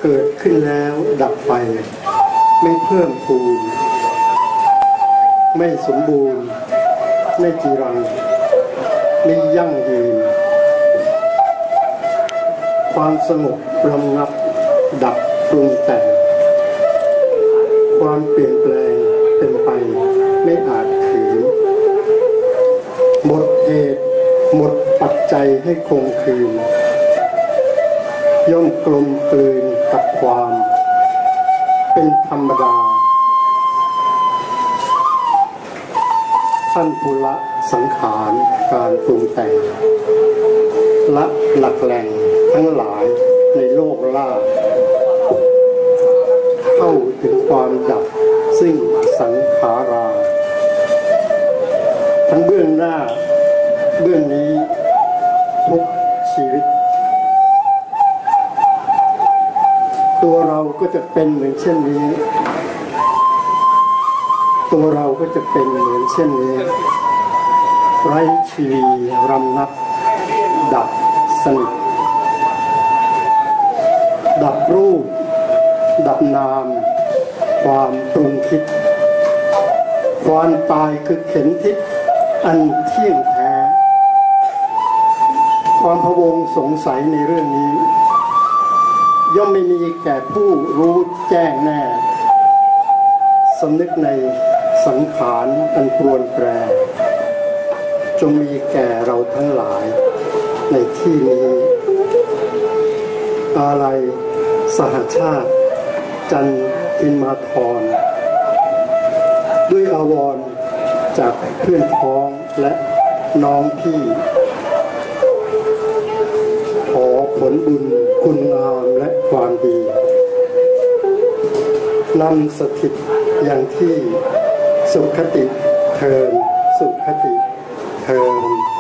เกิดขึ้นแล้วดับไปไม่เพิ่มพูนไม่สมบูรณ์ไม่จีรังไม่ยั่งยืนความสงบระงับดับปรุงแต่งความเปลี่ยนแปลงเป็นไปไม่อาจขืนหมดเหตุหมดปัจจัยให้คงคืนย่อมกลมกลืนกับความเป็นธรรมดาท่านผู้ละสังขารการปรุงแต่งละหลักแหล่งทั้งหลายในโลกล่าเข้าถึงความดับซึ่งสังขาราทั้งเบื้องหน้าเบื้องนี้ทุกชีวิตตัวเราก็จะเป็นเหมือนเช่นนี้ตัวเราก็จะเป็นเหมือนเช่นนี้ไร้ชีวีรำนับดับสนิทดับรูปดับนามความปรุงคิดความตายคือเข็นทิศอันเที่ยงแท้ความพะวงสงสัยในเรื่องนี้ย่อมไม่มีแก่ผู้รู้แจ้งแน่สำนึกในสังขารอันปรวนแปรจงมีแก่เราทั้งหลายในที่นี้อาลัยสหชาติจันทิมาธรด้วยอาวรณ์จากเพื่อนพ้องและน้องพี่ขอผลบุญคุณงามและความดีนำสถิตอย่างที่สุขติเทินสุขติเทิน